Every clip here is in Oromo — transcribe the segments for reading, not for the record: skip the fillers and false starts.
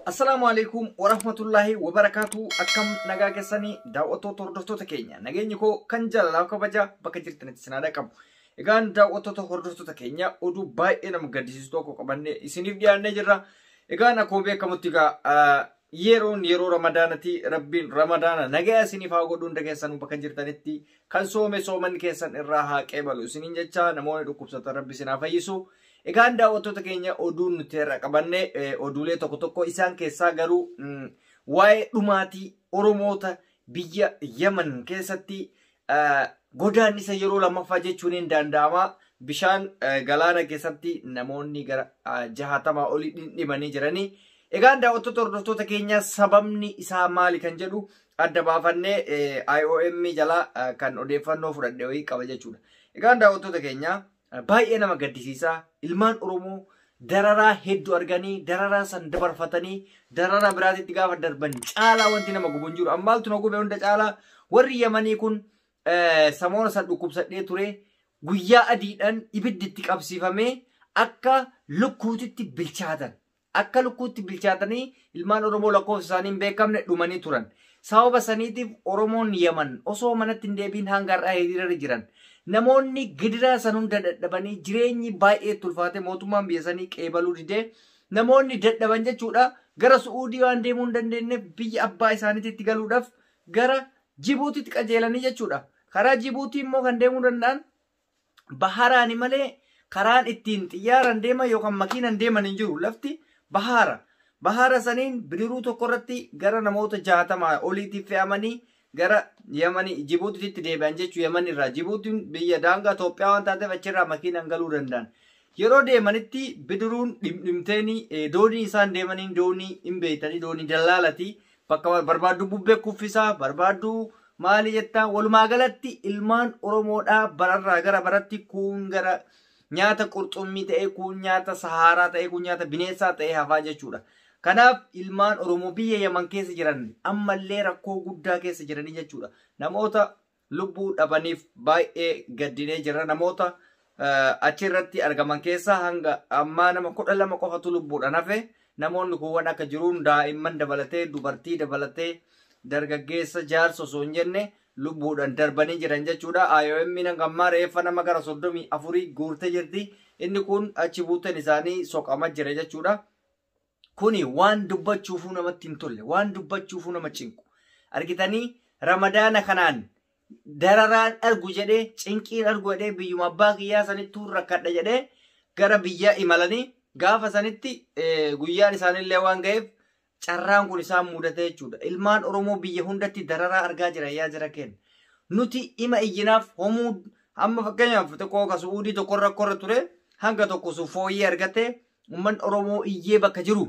Assalamualaikum warahmatullahi wabarakatuh. Akkam nagaa keessanii daawwattoota hordoftoota keenya. Nageenyi koo kan jaalalaa kabaja bakka jirtanitti sinaadha qabu. Egaan daawwattoota hordoftoota keenya oduu baay'ee nama gaddisiisu tokko qabannee isiniif dhiyaannee jirra. Egaan akkuma beekamutti yeroo ramadaanati rabbiin ramadaana nagaa isiniif haa godhu hunda keessanuu bakka jirtanitti kan sooman keessan irraa haa qeebalu isiniin jecha namoonni dhukkubsatan rabbi isin haa fayyisu. Egaan daawwattoota keenya oduun nuti irra qabanne oduulee tokko isaan keessaa garuu waa'ee dhumaatii Oromoota biyya Yaman keessatti godaannisa yeroo lammaffaa jechuun hin danda'ama. Bishaan galaana keessatti namoonni gara 60 olii dhimanii jiranii. Egaan daawwattoota hordoftoota keenya sababni isaa maali kan jedhu adda baafannee IOM jala kan odeeffannoo fudhadhe wayii qaba jechuudha. Egaan daawwattoota keenya baay'ee nama gaddisiisa. Ilmaan Oromoo dararaa hedduu arganii dararaa san dabarfatanii dararaa biraatitti gaafa darban caalaa wanti nama gubuun jiru. Ammaaltu na gube hunda caalaa warri Yamanii kun samoona san dhukkubsadhee ture guyyaa adiidhaan ibidditti qabsiifamee akka lukkuutitti bilchaatan. Akka lukkuutti bilchaatanii ilmaan Oromoo lakkoofsa isaanii hin beekamne dhumanii turan. Sababa saniitiif Oromoon Yaman osoo manatti hin deebiin hanga har'aa hiriirarra jiran. Namoonni gidiraa san hunda dadhabanii jireenyi baay'ee tulfaate mootummaan biyya sanii qeebaluu didee namoonni dadhaban jechuudha gara Su'uudii waan deemuu hin dandeenyeef biyya abbaa isaaniitti galuudhaaf gara Jibuutiitti qajeelanii jechuudha. Karaa Jibuutii immoo kan deemuu danda'an baharaani malee karaan ittiin xiyyaaraan deeman yookaan makiinaan deeman hin jiru. Lafti bahara. Bahara saniin bidiruu tokko irratti gara namoota 60 oliitiif fe'amanii gara Yamanii Jibuutiitti deebi'an jechuu Yaman irraa. Jibuutiin biyya daangaa Itoophiyaa waan taateef achirraa makiinaan galuu danda'an. Yeroo deemanitti bidiruun dhimteeni doonii isaan deemaniin doonii hin beeytanii doonii dallaalati. Bakka barbaaddu bubbee kuffisaa barbaaddu maali jettaa walumaa galatti ilmaan Oromoodhaa bararraa gara baratti kun gara nyaata qurxummii ta'e kun nyaata saharaa ta'e kun nyaata bineensaa ta'e hafaa jechuudha. Kanaaf ilmaan Oromoo biyya Yaman keessa jiran ammallee rakkoo guddaa keessa jiranii jechuudha. Namoota lubbuu dhabaniif baay'ee gaddinee jira. Namoota achirratti argaman keessa hanga ammaa nama 12 qofatu lubbuudhaan hafe. Namoonni kuuwwan akka jiruun daa'imman dabalatee dubartii dabalatee dargaggeessa jaarsa osoo hin jenne lubbuudhaan darbanii jiran jechuudha. IOM hangammaa reeffa nama gara 34 guurtee jirti. Inni kun achi buuteen isaanii soqamaa jira jechuudha. Kuni waan dubbachuufuu namatti hin tolle, waan dubbachuufuu nama cinqu. Argitanii ramadaana kanaan dararaan argu jedhee, cinqiin argu jedhee biyyuma abbaa kiyyaa sanitti rakkadha jedhee gara biyyaa imalanii gaafa sanitti guyyaan isaanillee waan ga'eef carraan kun isaan mudate jechuudha. Ilmaan Oromoo biyya hundatti dararaa argaa jira yaa jira kenna. Nuti ima iyyinaaf homuu amma fakkeenyaaf tokko ka Su'uudii tokko rakkoorra ture hanga tokko fooyyee argate umman Oromoo iyyee bakka jiru.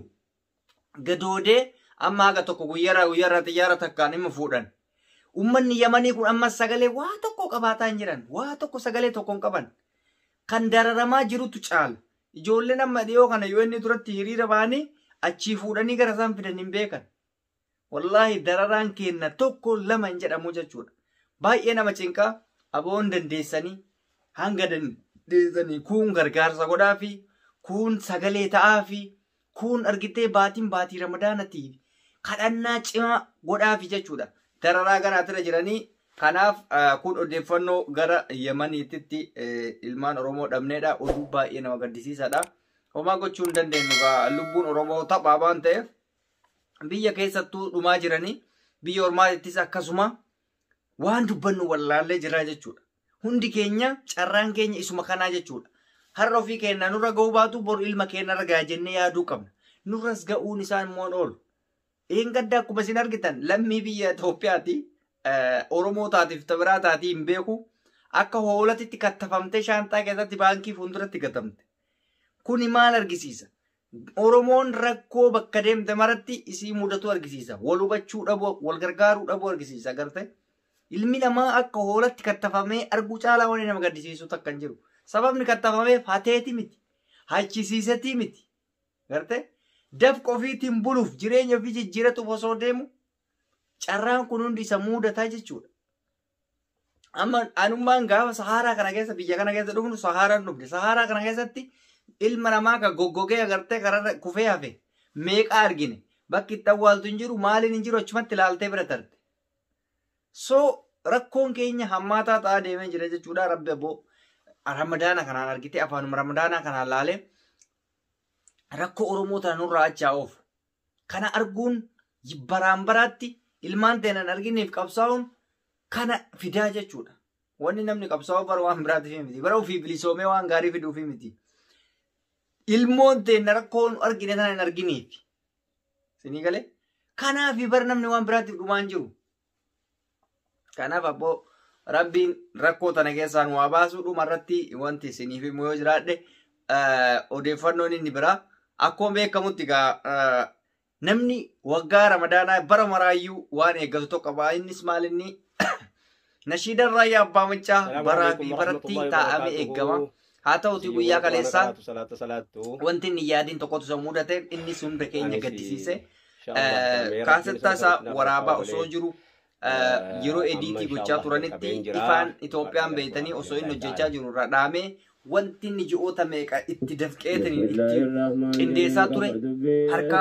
Gadoodee amma haga tokko guyyaarraa xiyyaara takkaan hima fuudhan. Ummanni Yamanii kun amma sagalee waa tokko qabaataa hin jiran. Waa tokko sagalee tokko hin qaban. Kan dararamaa jirutu caala. Ijoolleen amma dhiyoo kana yoo inni duratti hiriira ba'anii achii fuudhanii gara isaan fidan hin beekan. Wallaahi dararaan kenna tokko lama hin jedhamu jechuudha. Baay'ee nama cinqaa aboon dandeessanii hanga dandeessanii kun gargaarsa godhaafi kun sagalee ta'aafi kun argitee baatii ramadaanatii kadhannaa cimaa godhaafi jechuudha. Dararaa garaatira jiranii kanaaf kun odeeffannoo gara Yamaniitti ilmaan Oromoo dhabneedha. Oduu baay'ee nama gaddisiisaadha. Homaa gochuu hin dandeenyu lubbuun Oromoo taphaa waan ta'eef biyya keessattuu dhumaa jiranii biyya ormaatittis akkasuma waan dubbannu wallaallee jira jechuudha. Hundi keenya carraan keenya isuma kanaa jechuudha. Har'a ofii keenya nurra ga'uu baatu bor ilma keenya ragaa jennee yaaduu qabna. Nurras ga'uun isaan immoo oolu. Gadda akkuma isin argitan lammii biyya Itoophiyaati Oromoo taatiif tabiraa taatii hin beeku akka hoolatitti kattafamtee shaantaa keessatti baankii fuulduratti gatamte. Kuni maal argisiisa? Oromoon rakkoo bakka deemte maratti isii mudatu argisiisa. Wal hubachuu dhabu, wal gargaaruu dhabu argisiisa garte. Ilmi namaa akka hoolatti kattafamee arguu caalaa waan nama gaddisiisu takka hin jiru. Sababni kattafameef hateeti miti. Hachisiisatii miti. Garte? Dafqa ofiitiin buluuf jireenya ofii jijjiiratuuf osoo deemu carraan kun hundi isa mudataa jechuudha. Amma anummaan gaafa Saharaa kana keessa biyya kana keessa dhufnu Saharaan dhufne. Saharaa kana keessatti ilma namaa kan goggogee agartee kararra kufee hafe meeqa argine. bakki itti awwaaltu hin jiru maaliin hin jiru achumatti ilaaltee bira tarte. So rakkoon keenya hammaataa ta'aa deemee jira jechuudha. Rabbi aboo ramadaana kanaan argite afaanuma ramadaana kanaan laalee rakkoo Oromoo tana nurraa achaa oofu. Kana arguun baraan baraatti ilmaan teenan argineef qabsaa'uun kana fidaa jechuudha. Wanni namni qabsaa'u bara waan biraatiif miti. Bara ofii bilisoomee waan gaarii fiduufi miti. Ilmoon teenya rakkoon argine tana hin argineef. Sinii galee? Kanaaf bara namni waan biraatiif dhumaan jiru. Kanaaf abboo Rabbiin rakkoo tana keessaan waa baasuu dhumarratti wanti isiniif immoo yoo jiraadhe odeeffannoon inni biraa akkuma beekamutti namni waggaa ramadaanaa bara maraayyuu waan eeggatu tokko qaba. Innis maal inni nashiidan raayyaa abbaa machaa baraa fi baratti taa'ame eeggama. Haa ta'uti guyyaa kaleessaa wanti inni yaadiin tokkotu isa mudate innis hunda keenya gaddisiise. Kaasettaa isaa waraabaa osoo jiru yeroo ediitii gochaa turanitti ifaan Itoophiyaan beeytanii osoo inni hojjechaa jiru irra dhaamee wanti inni ji'oota meeqa itti dafqeetanii itti qindeessaa ture harkaa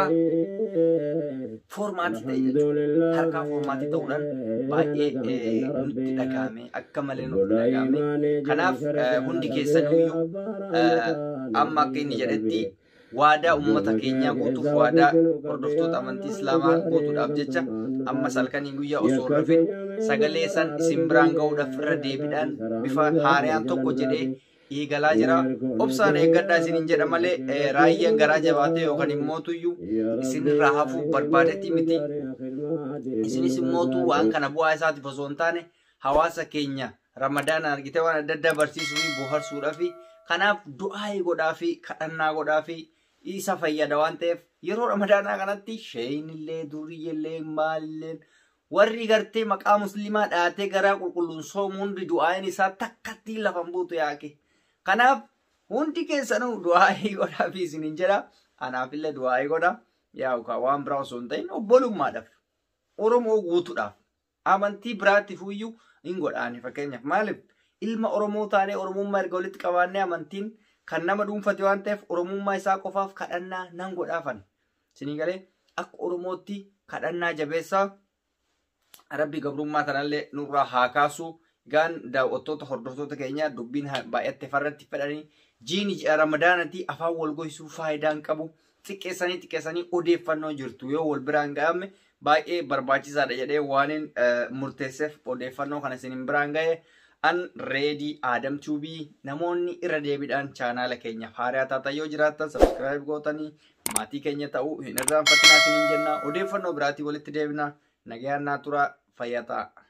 foormaatii ta'e jechuudha. Harkaa foormaatii ta'uudhaan baay'ee nutti dhagahame akka malee nutti dhagahame. Kanaaf hundi keessaniyyuu amma akka inni jedhetti waadaa ummata keenyaa guutuuf waadaa hordoftoota amantii islaamaa guutuudhaaf jecha amma salkanii guyyaa osoo rafin sagalee san isin biraan ga'uudhaaf irra deebiidhaan bifa haariyaan tokko jedhee eegalaa jira. Obsaan eeggadhaa isiniin jedha malee raayyaan garaa jabaatee yookaan immootuyyuu isinirraa hafuuf barbaadetti miti. Isinis immootu waan kana bu'aa isaatiif osoo hin taane hawaasa keenya ramadaana argitee waan adda addaa barsiisuu fi bohaarsuudhaaf kanaaf du'aa godhaa fi kadhannaa godhaa fi isa fayyada waan ta'eef yeroo ramadaanaa kanatti sheeyinillee duriyyillee maalillee warri gartee maqaa muslimaa dhaatee garaa qulqulluun soomuun du'aayin isaa takkatti lafan buutu yaake. Kanaaf hundi keessanuu du'aayii godhaa fi isiniin jedha. Anaafillee du'aayii godha. Yaa waan biraa osoo hin ta'in obbolummaadhaaf Oromoo guutuudhaaf amantii biraatiif iyyuu hin godhaani. Fakkeenyaaf maaliif ilma Oromoo taanee Oromummaa erga walitti qabaannee amantiin kan nama dhuunfate waan ta'eef Oromummaa isaa qofaaf kadhannaa nan godhaafan. Isinii galee akka Oromootti kadhannaa jabeessaa Rabbi gabrummaa tanallee nurraa haa kaasuu. Gaan daawwattoota hordoftoota keenya dubbiin baay'atte farratti fedhanii jiini ramadaanatti afaan wal goysuu faayidaan qabu. Xiqqeessanii odeeffannoo jirtu yoo wal biraan ga'ame baay'ee barbaachisaadha jedhee waanin murteesseef odeeffannoo kana isinin biraan ga'e. An reedii Adam Tuubii namoonni irra deebiidhaan chaanaala keenya haariyaa taatan yoo jiraattan sabskiraayib gootanii maatii keenya ta'uu hin irraanfatinaa isiniin jenna. Odeeffannoo biraatii walitti deebina. Nagayaan naa tura fayyaa ta'a.